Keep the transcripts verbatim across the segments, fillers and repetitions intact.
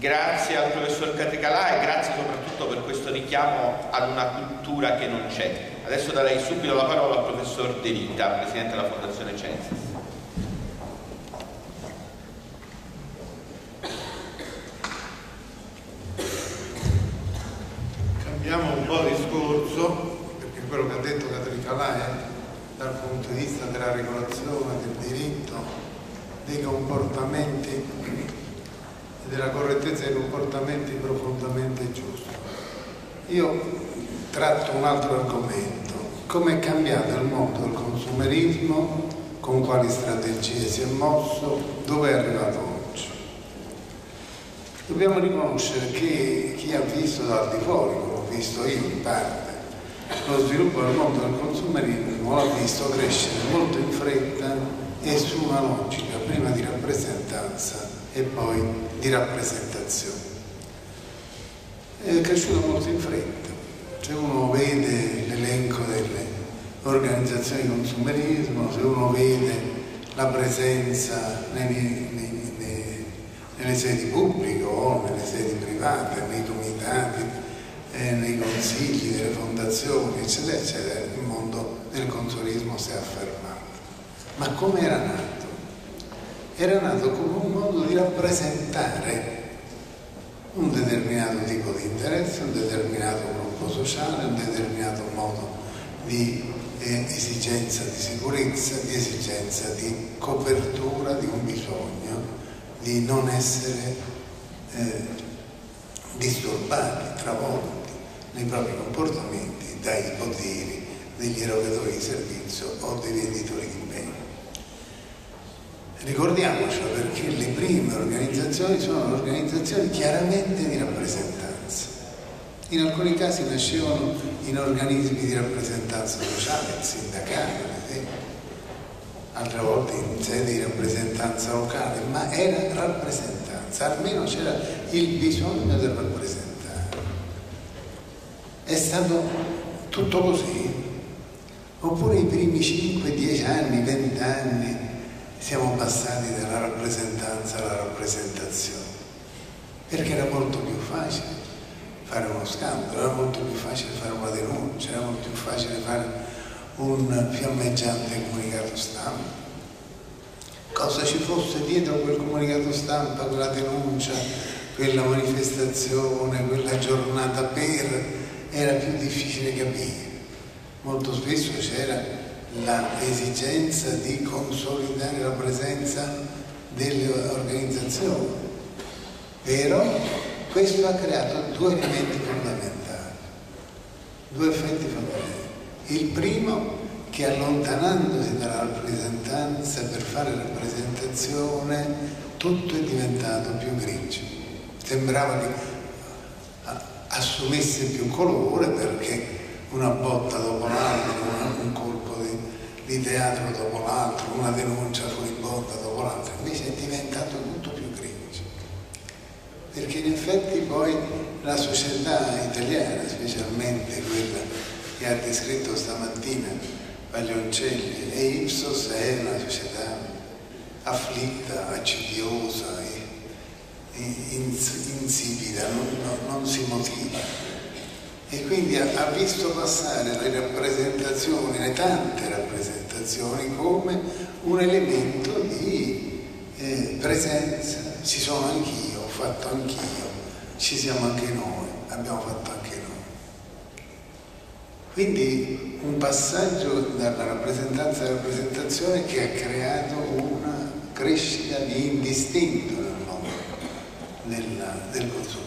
Grazie al professor Catricalà e grazie soprattutto per questo richiamo ad una cultura che non c'è. Adesso darei subito la parola al professor De Rita, presidente della Fondazione Censis. Cambiamo un po' discorso, perché quello che ha detto Catricalà è dal punto di vista della regolazione del diritto, dei comportamenti e della correttezza dei comportamenti profondamente giusto. Io tratto un altro argomento: come è cambiato il mondo del consumerismo, con quali strategie si è mosso, dove è arrivato oggi. Dobbiamo riconoscere che chi ha visto dal di fuori, come ho visto io in parte, lo sviluppo del mondo del consumerismo l'ha visto crescere molto in fretta e su una logica prima di rappresentanza e poi di rappresentazione. È cresciuto molto in fretta. Se uno vede l'elenco delle organizzazioni di consumerismo, se uno vede la presenza nei, nei, nei, nelle sedi pubbliche o nelle sedi private, nei comitati, eh, nei consigli delle fondazioni, eccetera, eccetera, il mondo del consumerismo si è affermato. Ma come era nato? Era nato come un modo di rappresentare un determinato tipo di interesse, un determinato gruppo sociale, un determinato modo di eh, esigenza di sicurezza, di esigenza di copertura di un bisogno, di non essere eh, disturbati, travolti nei propri comportamenti dai poteri degli erogatori di servizio o dei venditori di beni. Ricordiamocelo, perché le prime organizzazioni sono organizzazioni chiaramente di rappresentanza. In alcuni casi nascevano in organismi di rappresentanza sociale, sindacale, eh? altre volte in sede di rappresentanza locale, ma era rappresentanza, almeno c'era il bisogno del rappresentare. È stato tutto così? Oppure i primi cinque, dieci anni, venti anni siamo passati dalla rappresentanza alla rappresentazione, perché era molto più facile fare uno scandalo, era molto più facile fare una denuncia, era molto più facile fare un fiammeggiante comunicato stampa. Cosa ci fosse dietro quel comunicato stampa, quella denuncia, quella manifestazione, quella giornata per, era più difficile capire. Molto spesso c'era l'esigenza di consolidare la presenza delle organizzazioni, però questo ha creato due elementi fondamentali, due effetti fondamentali. Il primo, che allontanandosi dalla rappresentanza per fare rappresentazione, tutto è diventato più grigio, sembrava che assumesse più colore, perché una botta dopo l'altra, un colpo di, di teatro dopo l'altro, una denuncia fuori botta dopo l'altra, invece è diventato tutto più grigio, perché in effetti poi la società italiana, specialmente quella che ha descritto stamattina Paglioncelli e Ipsos, è una società afflitta, accidiosa, insipida, non, non, non si motiva. E quindi ha, ha visto passare le rappresentazioni, le tante rappresentazioni, come un elemento di eh, presenza. Ci sono anch'io, ho fatto anch'io, ci siamo anche noi, abbiamo fatto anche noi. Quindi un passaggio dalla rappresentanza alla rappresentazione che ha creato una crescita di indistinto nel mondo della, del consumo.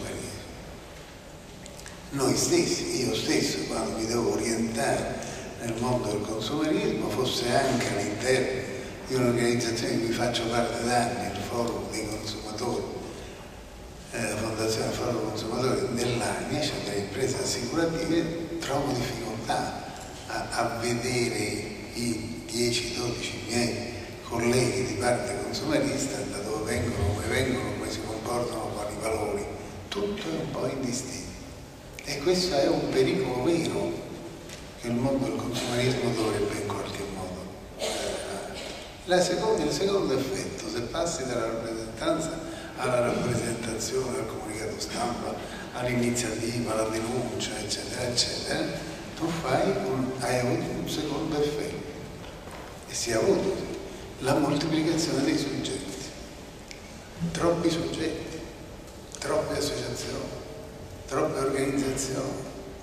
Noi stessi, io stesso, quando mi devo orientare nel mondo del consumerismo, fosse anche all'interno di un'organizzazione di cui faccio parte da anni, il Forum dei Consumatori, eh, la Fondazione Forum Consumatori dell'A N I, cioè delle imprese assicurative, trovo difficoltà a, a vedere i dieci dodici miei colleghi di parte consumerista, da dove vengono, come vengono, come si comportano, quali valori. Tutto è un po' indistinto. E questo è un pericolo vero che il mondo del consumerismo dovrebbe in qualche modo. La seconda, il secondo effetto, se passi dalla rappresentanza alla rappresentazione, al comunicato stampa, all'iniziativa, alla denuncia, eccetera, eccetera, tu fai un, hai avuto un secondo effetto e si è avuto la moltiplicazione dei soggetti, troppi soggetti, troppe associazioni, troppe organizzazioni,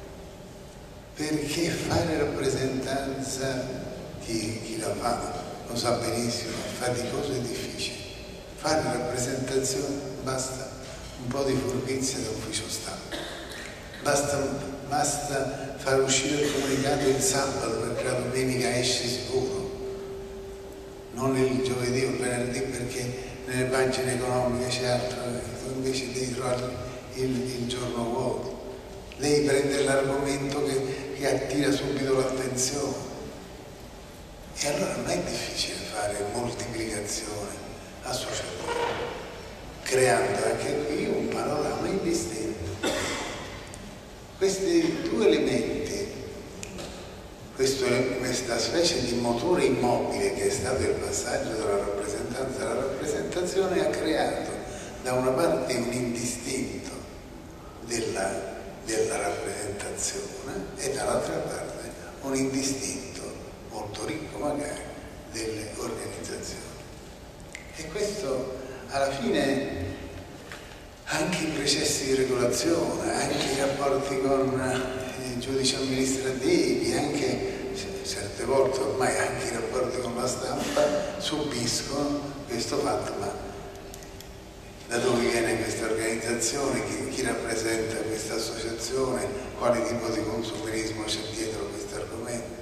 perché fare rappresentanza, chi, chi la fa lo sa benissimo, è faticoso e difficile. Fare rappresentazione basta un po' di furbizia da ufficio stampa, basta, basta far uscire il comunicato il sabato perché la domenica esce sicuro, non il giovedì o il venerdì perché nelle pagine economiche c'è altro, tu invece devi trovare il, il giorno vuoto. Lei prende l'argomento che, che attira subito l'attenzione. E allora non è difficile fare moltiplicazione associativa, creando anche qui un panorama indistinto. Questi due elementi, questo, questa specie di motore immobile che è stato il passaggio dalla rappresentanza alla rappresentazione, ha creato da una parte un indistinto della della rappresentazione e dall'altra parte un indistinto molto ricco magari delle organizzazioni. E questo alla fine anche i processi di regolazione, anche i rapporti con i giudici amministrativi, anche certe volte ormai anche i rapporti con la stampa subiscono questo fatto. Ma da dove viene questa organizzazione, chi, chi rappresenta questa associazione, quale tipo di consumerismo c'è dietro questo argomento?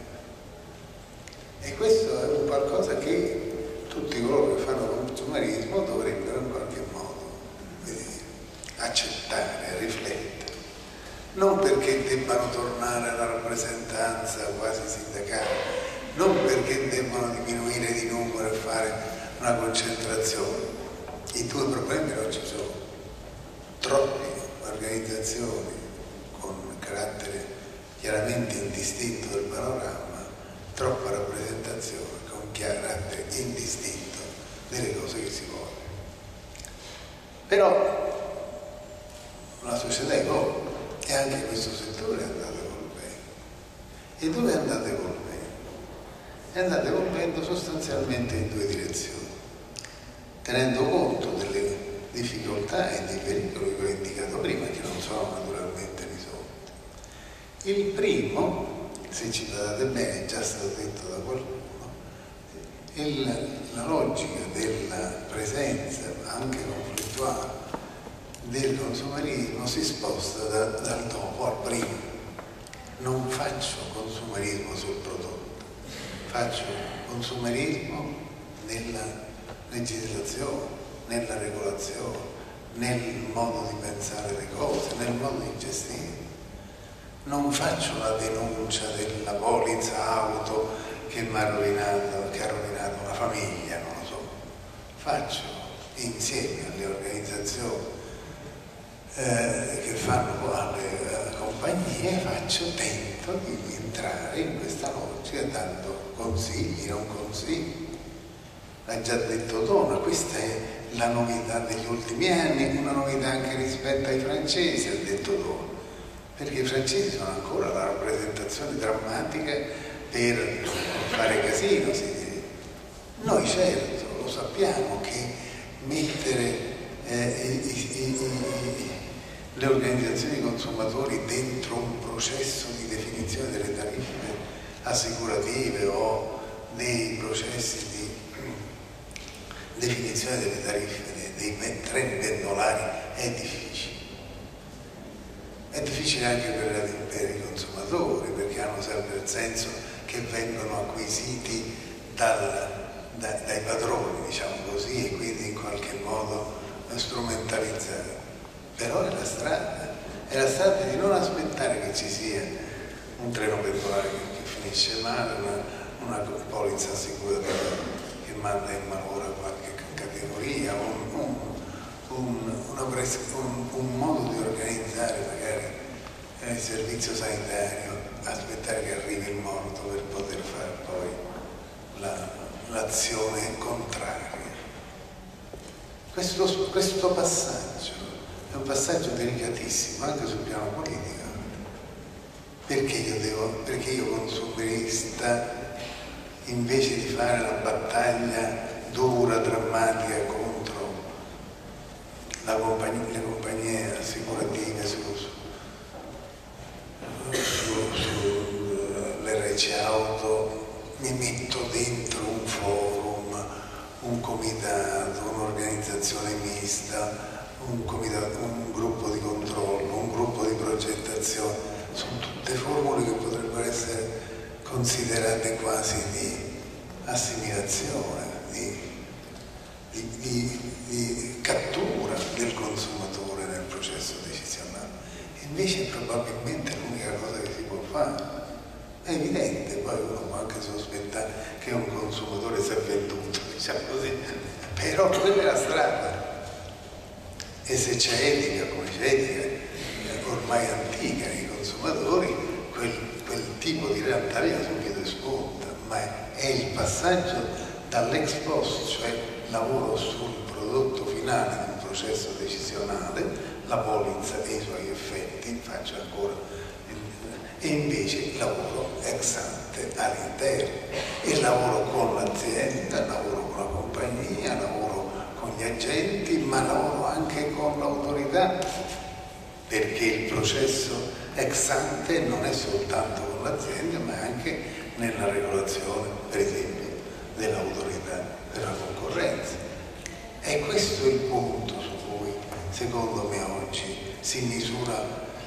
E questo è un qualcosa che tutti coloro che fanno consumerismo dovrebbero in qualche modo vedere, accettare, riflettere. Non perché debbano tornare alla rappresentanza quasi sindacale, non perché debbano diminuire di numero e fare una concentrazione. I due problemi non ci sono, troppe organizzazioni con carattere chiaramente indistinto del panorama, troppa rappresentazione con carattere indistinto delle cose che si vuole. Però la società evolve e anche questo settore è andato evolvendo. E dove è andato evolvendo? È andato evolvendo sostanzialmente in due direzioni, tenendo conto delle difficoltà e dei pericoli che ho indicato prima, che non sono naturalmente risolti. Il primo, se ci guardate bene, è già stato detto da qualcuno, il, la logica della presenza, anche conflittuale, del consumerismo si sposta da, dal dopo al primo. Non faccio consumerismo sul prodotto, faccio consumerismo nella legislazione, nella regolazione, nel modo di pensare le cose, nel modo di gestire. Non faccio la denuncia della polizza auto che mi ha rovinato, che ha rovinato una famiglia, non lo so. Faccio insieme alle organizzazioni eh, che fanno alle eh, compagnie, faccio tento di entrare in questa logica dando consigli, non consigli. L'ha già detto Dona, questa è la novità degli ultimi anni, una novità anche rispetto ai francesi, ha detto Dona, perché i francesi sono ancora la rappresentazione drammatica per fare casino, si dice. Noi certo lo sappiamo che mettere eh, i, i, i, i, le organizzazioni dei consumatori dentro un processo di definizione delle tariffe assicurative o dei processi di definizione delle tariffe dei, dei treni pendolari è difficile. È difficile anche per, per i consumatori, perché hanno sempre il senso che vengono acquisiti dal, da, dai padroni, diciamo così, e quindi in qualche modo strumentalizzati. Però è la strada, è la strada di non aspettare che ci sia un treno pendolare che, che finisce male, una, una polizza assicurativa che manda in malora qualche categoria, un, un, un, una pres- un, un modo di organizzare magari il servizio sanitario, aspettare che arrivi il morto per poter fare poi la, l'azione contraria. Questo, questo passaggio è un passaggio delicatissimo anche sul piano politico. Perché io devo, perché io consumerista, invece di fare la battaglia dura, drammatica contro la compagnia, le compagnie assicurative su, su, sull'R C auto, mi metto dentro un forum, un comitato, un'organizzazione mista, un, comitato, un gruppo di controllo, un gruppo di progettazione. Sono tutte formule che potrebbero essere considerate quasi di assimilazione, di, di, di, di cattura del consumatore nel processo decisionale. E invece probabilmente l'unica cosa che si può fare è evidente, poi uno può anche sospettare che un consumatore si è venduto, diciamo così, però quella è la strada. E se c'è etica, come c'è etica ormai antica nei consumatori, quel, quel tipo di realtà viene subito esposta, ma è, è il passaggio dall'ex post, cioè lavoro sul prodotto finale di un processo decisionale, la polizza e i suoi effetti, faccio ancora, e invece il lavoro ex ante all'interno, e lavoro con l'azienda, lavoro con la compagnia, lavoro con gli agenti, ma lavoro anche con l'autorità, perché il processo ex ante non è soltanto con l'azienda, ma anche nella regolazione, per esempio, dell'autorità della concorrenza. E questo è il punto su cui, secondo me, oggi si misura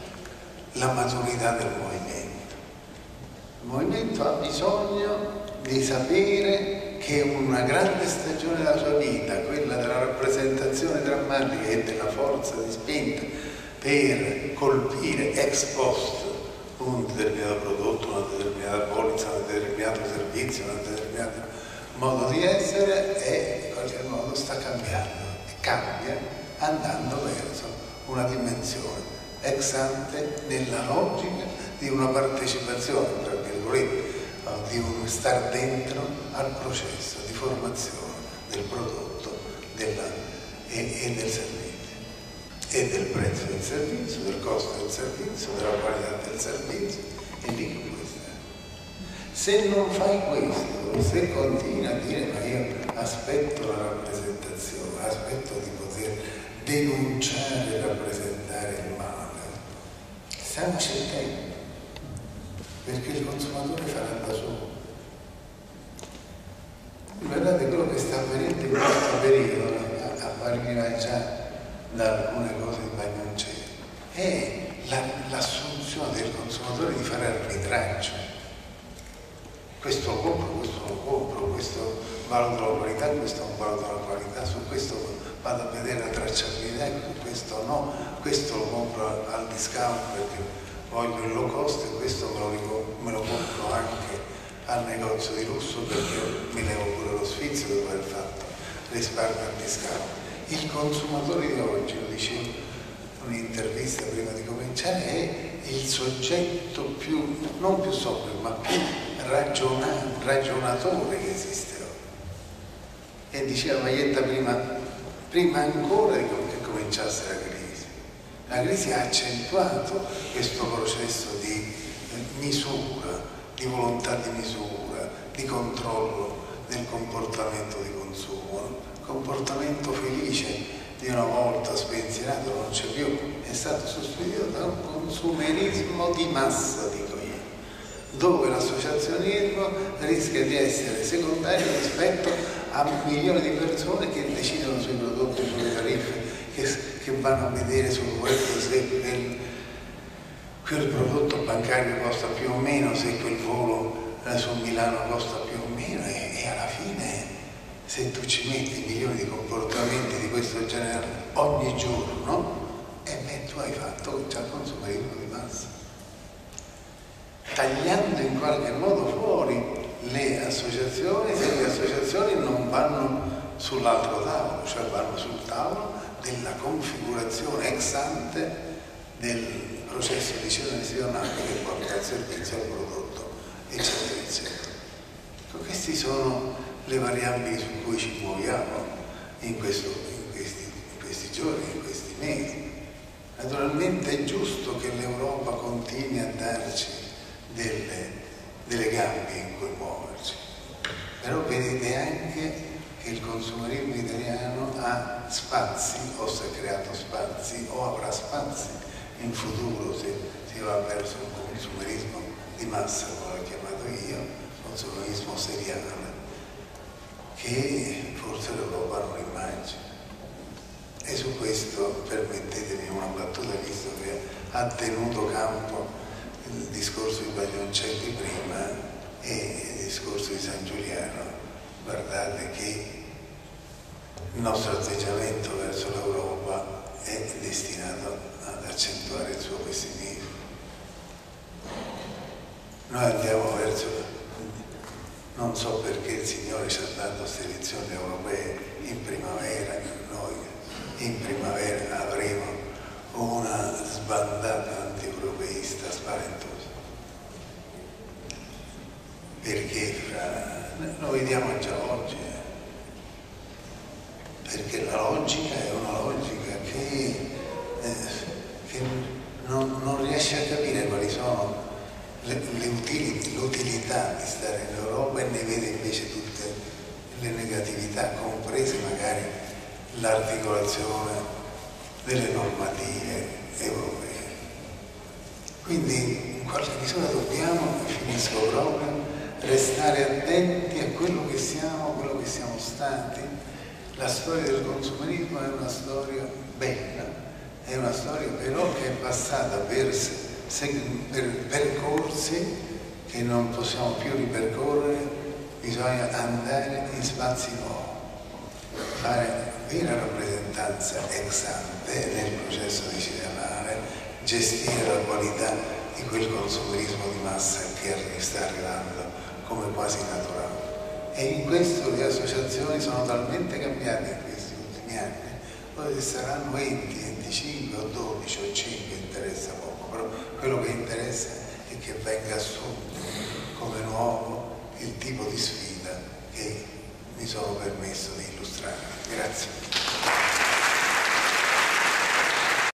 la maturità del movimento. Il movimento ha bisogno di sapere che una grande stagione della sua vita, quella della rappresentazione drammatica e della forza di spinta per colpire ex post un determinato prodotto, una determinata polizza, un determinato servizio, un determinato modo di essere, e in qualche modo sta cambiando e cambia andando verso una dimensione ex ante nella logica di una partecipazione, tra virgolette, di uno star dentro al processo di formazione del prodotto della, e, e del servizio, e del prezzo del servizio, del costo del servizio, della qualità del servizio, e lì che puoi stare. Se non fai questo, se continui a dire ma io aspetto la rappresentazione, aspetto di poter denunciare e rappresentare il male, stiamo scegliendo, perché il consumatore farà da solo. Guardate quello che sta avvenendo in questo periodo, a partire già da alcune cose di Bagnoncello, è la, l'assunzione del consumatore di fare arbitraggio. Questo lo compro, questo lo compro, questo valuto la qualità, questo non valuto la qualità, su questo vado a vedere la tracciabilità, su questo no, questo lo compro al discount perché voglio il low cost, e questo me lo, me lo compro anche al negozio di lusso perché mi levo pure lo sfizio dopo aver fatto risparmio al discount. Il consumatore di oggi, lo dicevo in un'intervista prima di cominciare, è il soggetto più, non più sobrio, ma più ragiona, ragionatore che esiste oggi. E diceva Maietta prima, prima ancora di che cominciasse la crisi. La crisi ha accentuato questo processo di misura, di volontà di misura, di controllo del comportamento di consumo. Comportamento felice di una volta spensierato non c'è più, è stato sostituito da un consumerismo di massa, dico io, dove l'associazionismo rischia di essere secondario rispetto a milioni di persone che decidono sui prodotti, sulle tariffe, che, che vanno a vedere sul web se quel, quel prodotto bancario costa più o meno, se quel volo eh, su Milano costa più o meno, e, e alla fine se tu ci metti milioni di comportamenti di questo genere ogni giorno, e beh, tu hai fatto già consumerismo di massa, tagliando in qualche modo fuori le associazioni, se le associazioni non vanno sull'altro tavolo, cioè vanno sul tavolo della configurazione ex ante del processo decisionale che porta al servizio, al prodotto, eccetera, eccetera. Queste sono le variabili su cui ci muoviamo in, questo, in questi giorni, in questi mesi. Naturalmente è giusto che l'Europa continui a darci delle, delle gambe in cui muoverci, però vedete anche che il consumerismo italiano ha spazi, o si è creato spazi, o avrà spazi in futuro se si va verso un consumerismo di massa, come l'ho chiamato io, consumerismo seriale, che forse l'Europa non immagina. E su questo permettetemi una battuta, visto che ha tenuto campo il discorso di Baglioncelli prima e il discorso di San Giuliano. Guardate che il nostro atteggiamento verso l'Europa è destinato ad accentuare il suo pessimismo. Noi andiamo verso, non so perché il Signore ci ha dato queste elezioni europee in primavera, noi in primavera avremo una sbandata anti-europeista spaventosa, perché fra, lo vediamo già oggi, perché la logica è una logica che, eh, che non, non riesce a capire quali sono le, le utili, l'utilità di stare in Europa, e ne vede invece tutte le negatività, comprese magari l'articolazione delle normative europee. Quindi in qualche misura dobbiamo, e finisco proprio, restare attenti a quello che siamo, a quello che siamo stati. La storia del consumerismo è una storia bella, è una storia però che è passata per, per percorsi che non possiamo più ripercorrere. Bisogna andare in spazi nuovi, fare vera rappresentanza ex ante nel processo decisionale, gestire la qualità di quel consumerismo di massa che sta arrivando come quasi naturale. E in questo le associazioni sono talmente cambiate in questi ultimi anni, poi saranno venti, venticinque o dodici o cinque interessa poco, però quello che interessa è che venga assunto come nuovo il tipo di sfida che mi sono permesso di illustrare. Grazie.